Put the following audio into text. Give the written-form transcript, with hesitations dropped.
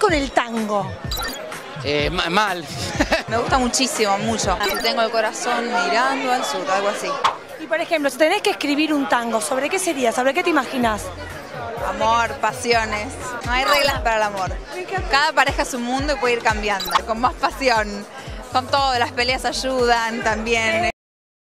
con el tango? Mal. Me gusta muchísimo, mucho. Tengo el corazón mirando al sur, algo así. Y por ejemplo, si tenés que escribir un tango, ¿sobre qué sería? ¿Sobre qué te imaginas? Amor, pasiones. No hay reglas para el amor. Cada pareja es un mundo y puede ir cambiando, con más pasión. Con todo, las peleas ayudan también.